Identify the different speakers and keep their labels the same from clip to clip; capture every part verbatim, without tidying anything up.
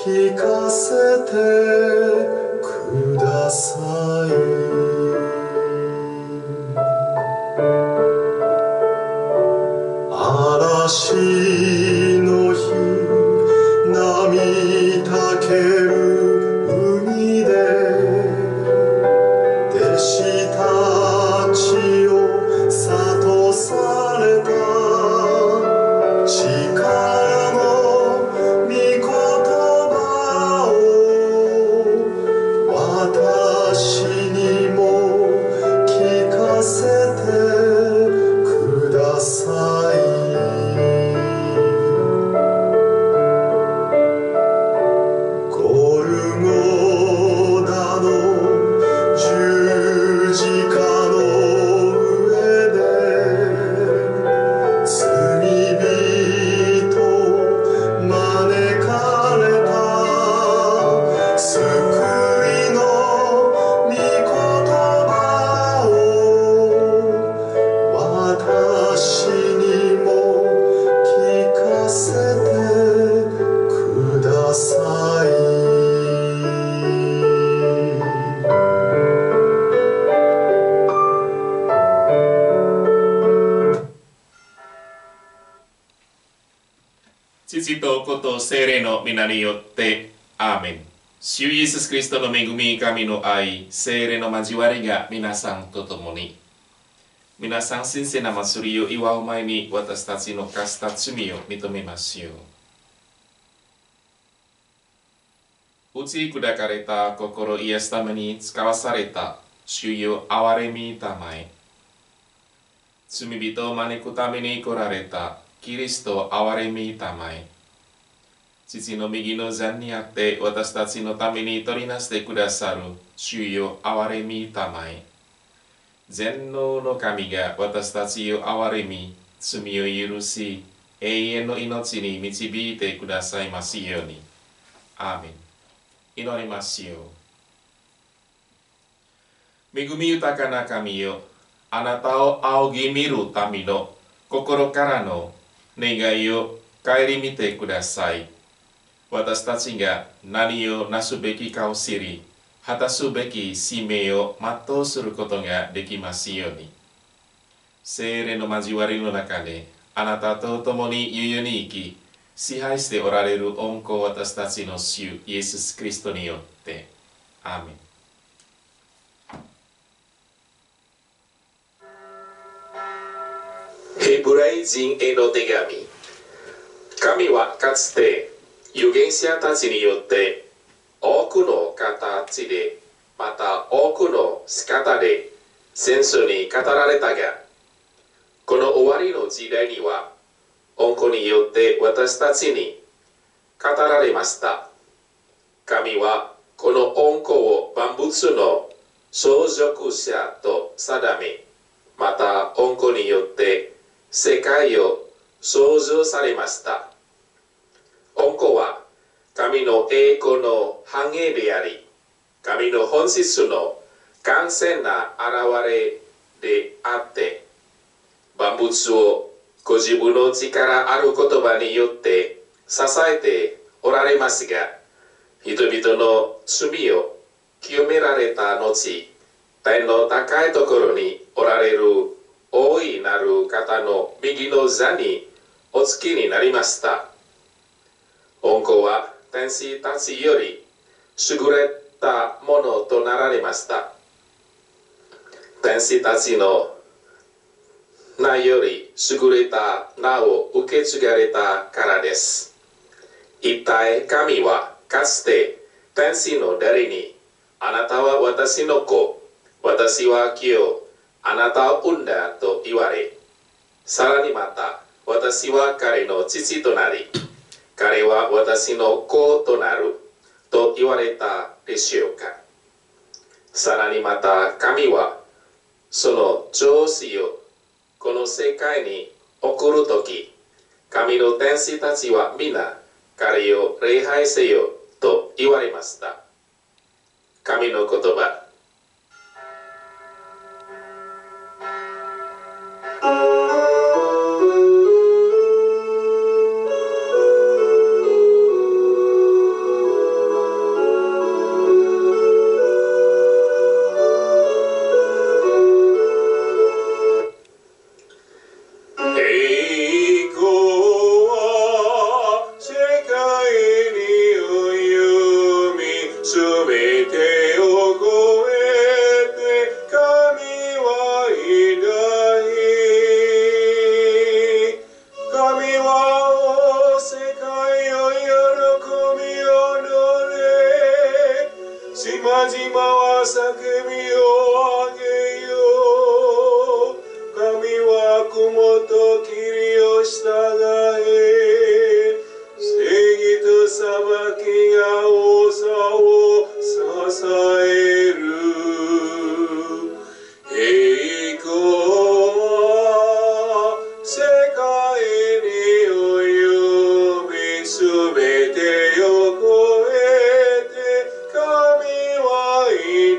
Speaker 1: 聞かせてください。嵐の日、波たける海で弟子たちを諭された力の御言葉を私にも聞かせてください。
Speaker 2: 父と子と聖霊の皆によってアーメン。主イエス・キリストの恵み、神の愛、聖霊の交わりが皆さんと共に。皆さん神聖な祭りを祝う前に私たちの犯した罪を認めましょう。打ち砕かれた心を癒すために使わされた主よ憐れみたまえ。罪人を招くために来られたキリスト憐れみたまえ。父の右の座にあって私たちのために取りなしてくださる主よ憐れみたまえ。全能の神が私たちを憐れみ、罪を許し、永遠の命に導いてくださいますように。アーメン。祈りましょう。恵み豊かな神よ、あなたを仰ぎ見るための心からの願いを顧みてください。私たちが何をなすべきかを知り、果たすべき使命を全うすることができますように。聖霊の交わりの中で、あなたと共にゆ々に生き、支配しておられる恩子を私たちの主イエス・キリストによって。アーメン。ヘブライ人への手紙。神はかつて預言者たちによって多くの形でまた多くの仕方で戦争に語られたが、この終わりの時代には恩子によって私たちに語られました。神はこの恩子を万物の相続者と定め、また恩子によって世界を創造されました。恩子は神の栄光の繁栄であり、神の本質の完全な現れであって、万物をご自分の力ある言葉によって支えておられますが、人々の罪を清められた後、天の高いところにおられる大いなる方の右の座におつきになりました。恩子は天使たちより優れたものとなられました。天使たちの名より優れた名を受け継がれたからです。一体神はかつて天使の誰に、あなたは私の子、私は今日あなたを産んだと言われ、さらにまた私は彼の父となり、彼は私の子となると言われたでしょうか。さらにまた神はその上司をこの世界に送るとき、神の天使たちは皆彼を礼拝せよと言われました。神の言葉。
Speaker 1: 島々は叫びを上げよう。神は雲と霧を従え、正義と裁きが王座を支える。栄光は世界に及びすべてを超えて、神は偉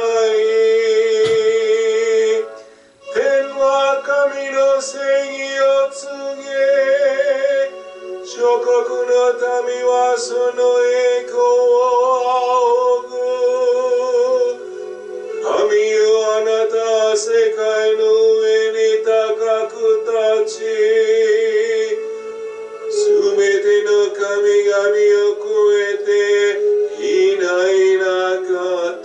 Speaker 1: 大。天は神の正義を告げ、諸国の民はその栄光を仰ぐ。神よ、あなたは世界の上に高く立ち、すべての神々を超えていないなかった。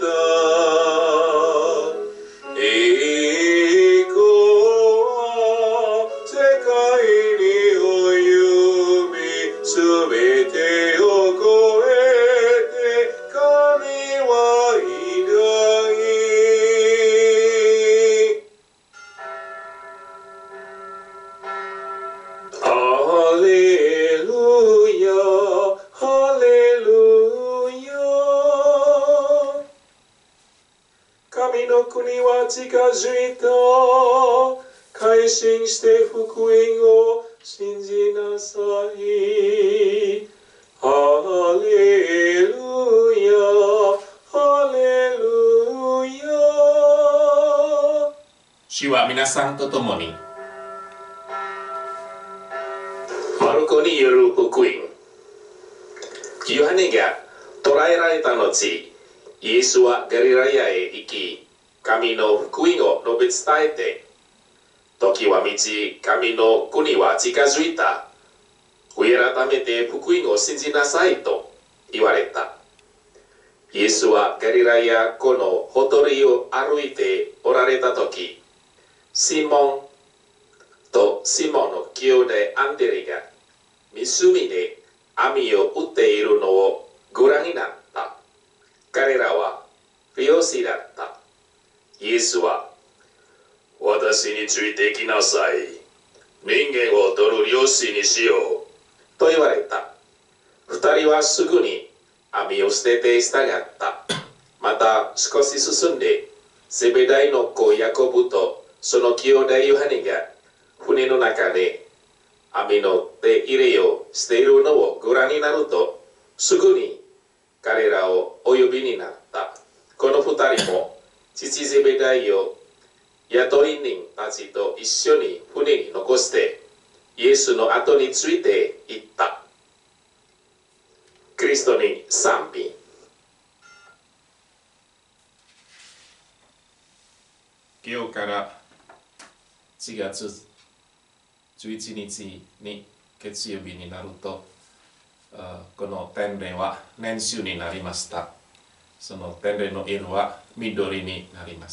Speaker 1: 栄光は世界に及びすべてを超えて、神は偉大。ハレルヤ、ハレルヤ。神の国は近づいた。改心して福音を信じなさい。ハレルヤ、ハレルヤ。主は皆さんと共に。マルコによる福音。ヨハネが捕らえられた後、イエスはガリラヤへ行き、神の福音を述べ伝えて、時は満ち、神の国は近づいた。悔い改めて福音を信じなさいと言われた。イエスはガリラヤ湖のほとりを歩いておられた時、シモンとシモンの兄弟アンデレが湖で網を打っているのをご覧になった。彼らは漁師だった。イエスは、私についてきなさい。人間を取る漁師にしよう。と言われた。二人はすぐに網を捨てて従った。また少し進んで、ゼベダイの子ヤコブとその兄弟ヨハネが船の中で網の手入れをしているのをご覧になると、すぐに彼らをお呼びになった。この二人も父ゼベダイを雇い人たちと一緒に船に残してイエスの後について行った。キリストに賛美。今日からしがつじゅういちにちに月曜日になると、この天霊は年収になりました。その天霊の色は緑になります。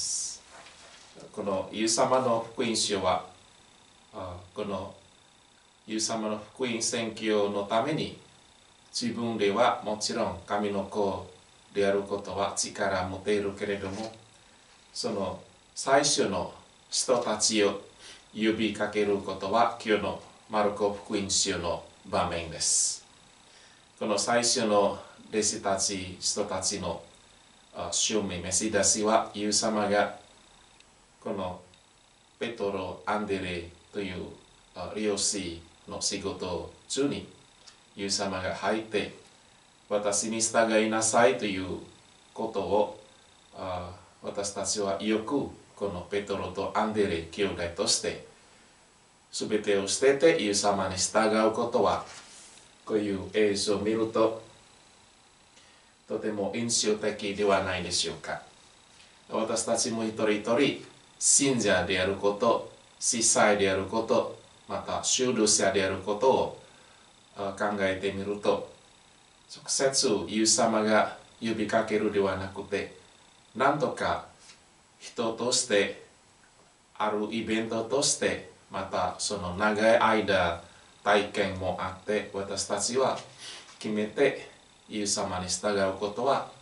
Speaker 1: このイエス様の福音書は、このイエス様の福音宣教のために、自分ではもちろん神の子であることは力を持っているけれども、その最初の人たちを呼びかけることは今日のマルコ福音書の場面です。この最初の弟子たち、人たちの使命、召し出しは、イエス様がこのペトロ・アンデレという漁師の仕事中に、イエス様が入って、私に従いなさいということを、私たちはよくこのペトロとアンデレ兄弟として全てを捨ててイエス様に従うことは、こういう映像を見るととても印象的ではないでしょうか。私たちも一人一人信者であること、司祭であること、また修道者であることを考えてみると、直接イエス様が呼びかけるではなくて、何とか人としてあるイベントとして、またその長い間体験もあって、私たちは決めてイエス様に従うことは、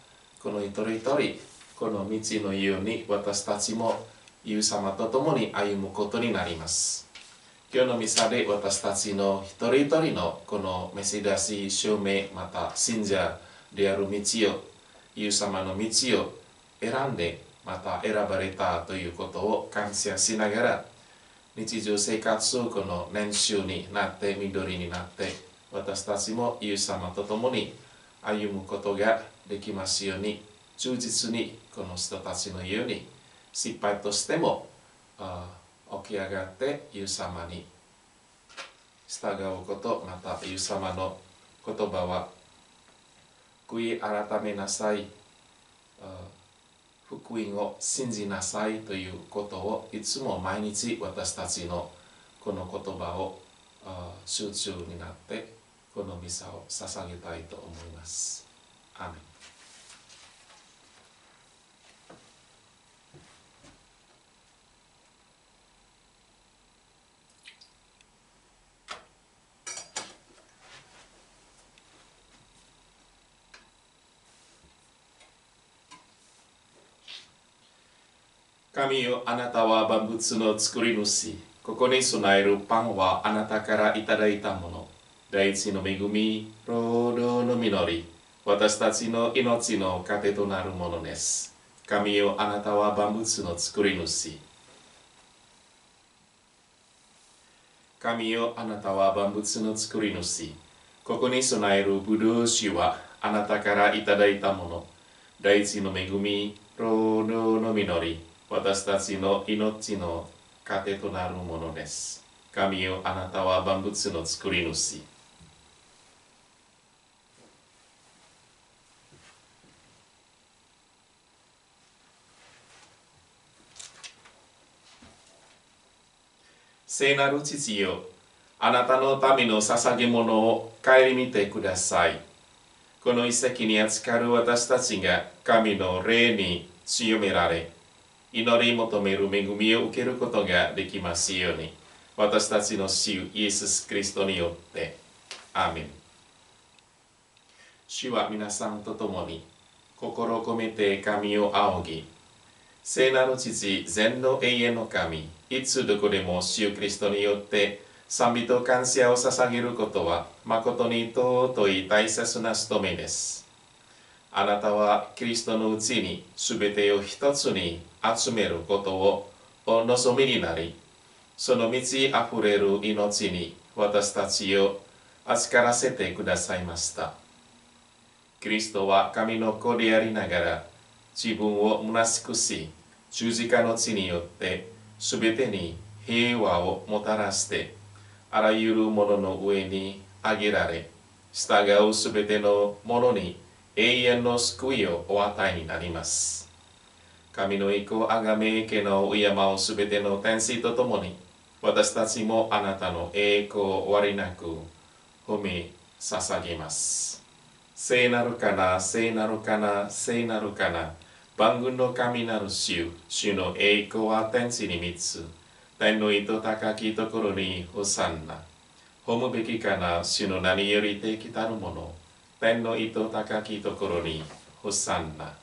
Speaker 1: この一人一人この道のように私たちもイエス様と共に歩むことになります。今日のミサで私たちの一人一人のこのメシ出し証明また信者である道をイエス様の道を選んでまた選ばれたということを感謝しながら日常生活をこの年収になって緑になって私たちもイエス様と共に歩むことができますように忠実にこの人たちのように失敗としても起き上がってイエス様に従うことまたイエス様の言葉は悔い改めなさい福音を信じなさいということをいつも毎日私たちのこの言葉を集中になってこのミサを捧げたいと思います。アーメン。神よ、あなたは万物の作り主。ここに備えるパンはあなたからいただいたもの。大地の恵み、労働の実り、私たちの命の糧となるものです。神よ、あなたは万物の作り主。神よ、あなたは万物の作り主。ここに備えるブドウ酒はあなたからいただいたもの。大地の恵み、労働の実り、私たちの命の糧となるものです。神よ、あなたは万物の作り主。聖なる父よ、あなたの民の捧げ物を顧みてください。この遺跡に預かる私たちが神の霊に強められ、祈り求める恵みを受けることができますように、私たちの主イエス・キリストによって。アーメン。主は皆さんと共に心を込めて神を仰ぎ、聖なる父、全の永遠の神、いつどこでも主キリストによって賛美と感謝を捧げることは誠に尊い大切な務めです。あなたはキリストのうちにすべてを一つに集めることをお望みになり、その満ち溢れる命に私たちを預からせてくださいました。キリストは神の子でありながら自分を虚しくし、十字架の血によってすべてに平和をもたらして、あらゆるものの上に上げられ、従うすべてのものに永遠の救いをお与えになります。神の意向あがめ家の敬うすべての天使とともに、私たちもあなたの栄光を終わりなく褒め捧げます。聖なるかな、聖なるかな、聖なるかな。万軍の神なる主、主の栄光は天地に満つ。天の糸高きところにホサンナ。褒むべきかな、主の名によりてきたるもの。天の糸高きところにホサンナ。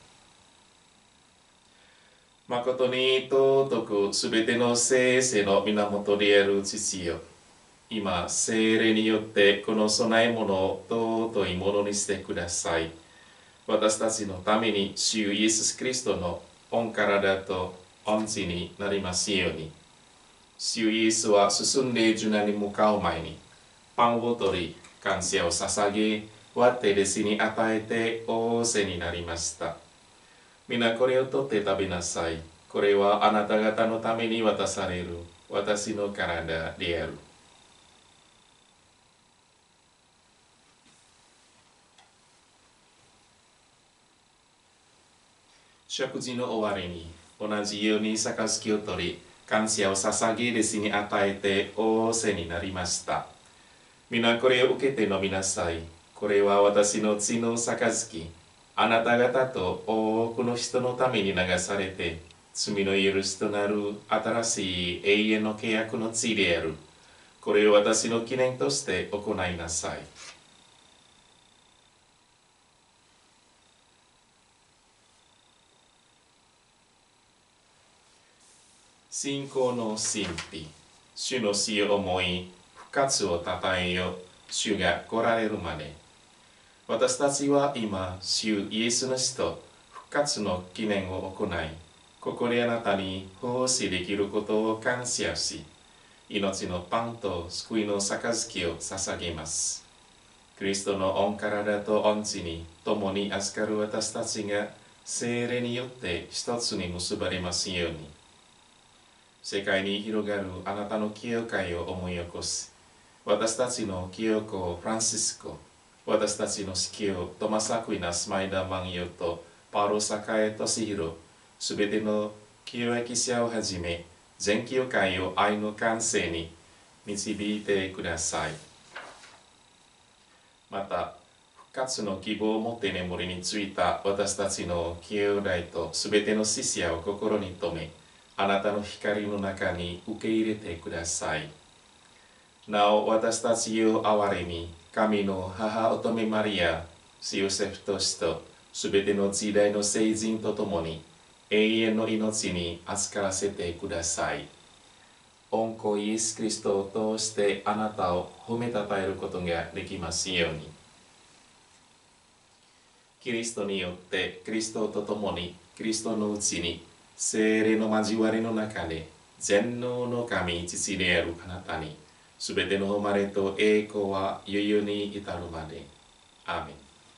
Speaker 1: 誠に尊くすべての聖世の源である父よ。今、聖霊によってこの供え物を尊いものにしてください。私たちのために主イエス・キリストの御体と御血になりますように。主イエスは進んで受難に向かう前に、パンを取り、感謝を捧げ、割って弟子に与えて仰せになりました。皆これを取って食べなさい。これはあなた方のために渡される私の体である。食事の終わりに同じように杯を取り、感謝を捧げ弟子に与えて仰せになりました。皆これを受けて飲みなさい。これは私の血の杯。あなた方と多くの人のために流されて、罪の許しとなる新しい永遠の契約の血である。これを私の記念として行いなさい。 信仰の神秘、主の死を思い、復活をたたえよ、主が来られるまで。私たちは今、主イエスの死と復活の記念を行い、ここであなたに奉仕できることを感謝し、命のパンと救いの杯を捧げます。キリストの御体と御血に共に預かる私たちが聖霊によって一つに結ばれますように。世界に広がるあなたの教会を思い起こす。私たちの教皇フランシスコ、私たちの司教トマス・アクイナス・マイダ・マンヨとパウロ・サカエ・トシヒロ、すべての教益者をはじめ、全教会を愛の完成に導いてください。また、復活の希望を持って眠りについた私たちの兄弟とすべての死者を心に留め、あなたの光の中に受け入れてください。なお私たちを憐れみ、神の母乙女マリア、ヨセフと死とすべての時代の聖人とともに永遠の命に預からせてください。御子イエス・キリストを通してあなたを褒めたたえることができますように。キリストによってキリストとともにキリストのうちに聖霊の交わりの中で全能の神父であるあなたにすべての誉れと栄光は世々に至るまで。アーメン。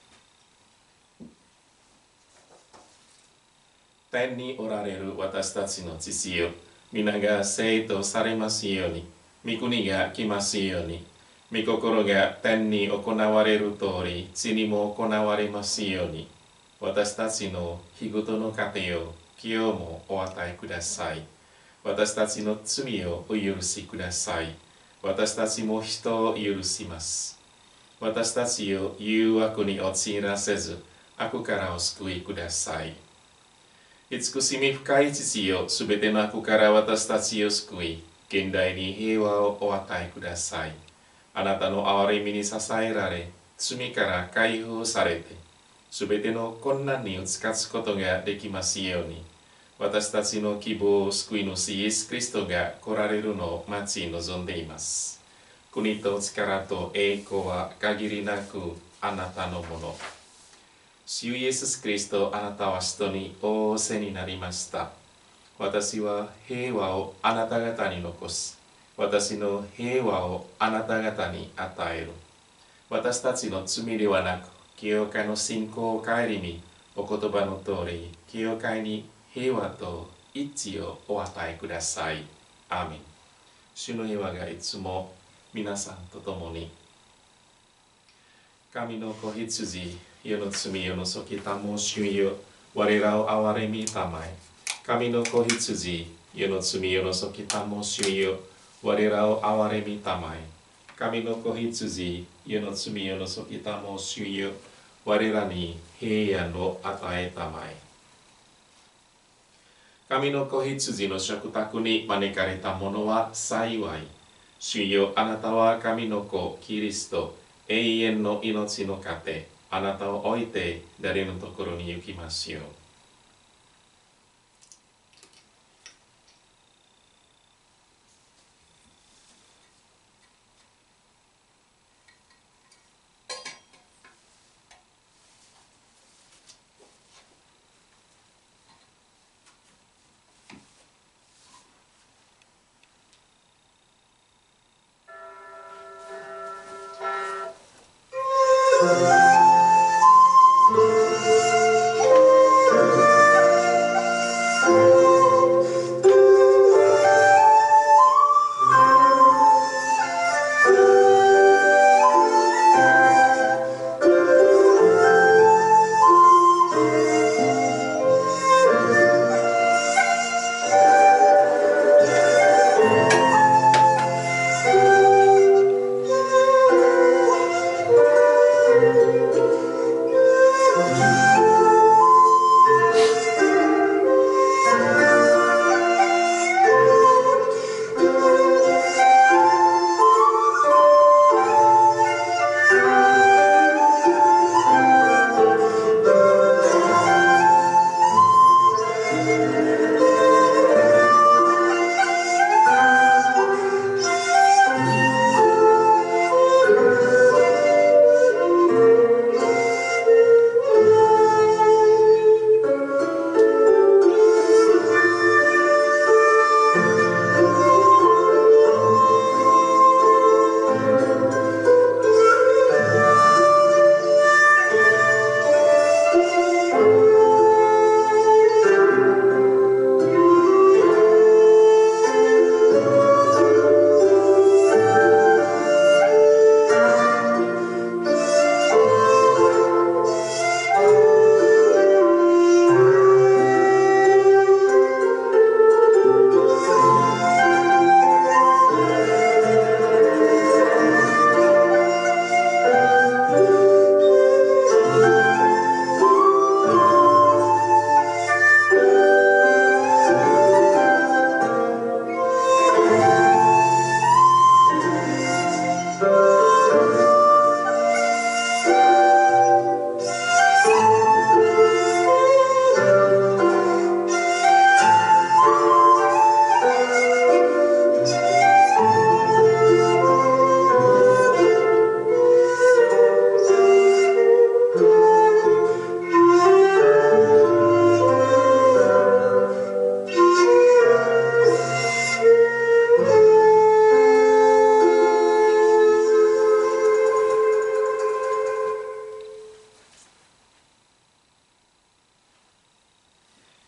Speaker 1: 天におられる私たちの父よ、皆が聖とされますように、御国が来ますように、御心が天に行われる通り地にも行われますように、私たちの日ごとの糧を今日もお与えください。私たちの罪をお許しください。私たちも人を許します。私たちを誘惑に陥らせず、悪からお救いください。慈しみ深い父よ、すべての悪から私たちを救い、現代に平和をお与えください。あなたの憐れみに支えられ、罪から解放されて、すべての困難に打ち勝つことができますように、私たちの希望を救い主イエス・キリストが来られるのを待ち望んでいます。国と力と栄光は限りなくあなたのもの。主イエス・キリスト、あなたは人に仰せになりました。私は平和をあなた方に残す。私の平和をあなた方に与える。私たちの罪ではなく、教会の信仰を顧み、お言葉の通り、教会に平和と一致をお与えください。アーメン。主の平和がいつも皆さんと共に。神の子羊、世の罪世のそきたも主よ、我らを憐れみたまえ。神の子羊、世の罪世のそきたも主よ、我らを憐れみたまえ。神の子羊、世の罪世のそきたも主よ、我らに平安を与えたまえ。神の子羊の食卓に招かれた者は幸い。主よ、あなたは神の子キリスト、永遠の命の糧、あなたを置いて誰のところに行きますよう。
Speaker 3: Thank you.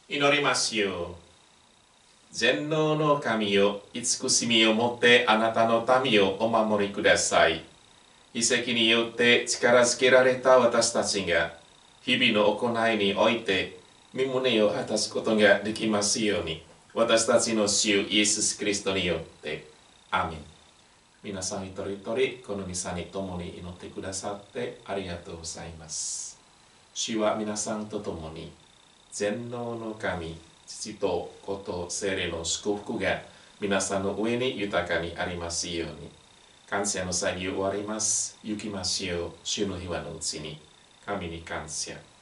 Speaker 1: 祈りますよ。全能の神よ、慈しみをもってあなたの民をお守りください。遺跡によって力づけられた私たちが、日々の行いにおいて、身旨を果たすことができますように、私たちの主イエス・キリストによって、アーメン。皆さん一人一人、このミサに共に祈ってくださってありがとうございます。主は皆さんと共に、全能の神、父と子と聖霊の祝福が皆さんの上に豊かにありますように。感謝の祭儀を終わります。行きましょう。主の日はのうちに。神に感謝。